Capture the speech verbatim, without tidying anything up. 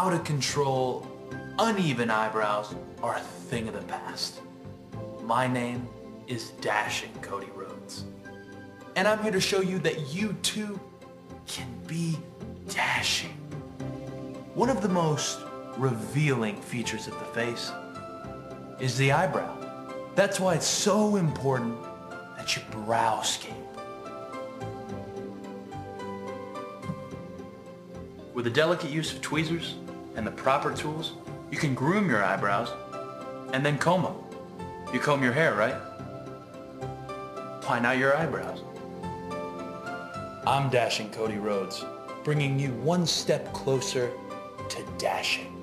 out of control, uneven eyebrows are a thing of the past. My name is Dashing Cody Rhodes. And I'm here to show you that you too can be dashing. One of the most revealing features of the face is the eyebrow. That's why it's so important that you browscape. With a delicate use of tweezers and the proper tools, you can groom your eyebrows and then comb them. You comb your hair, right? Why not your eyebrows? I'm Dashing Cody Rhodes, bringing you one step closer to dashing.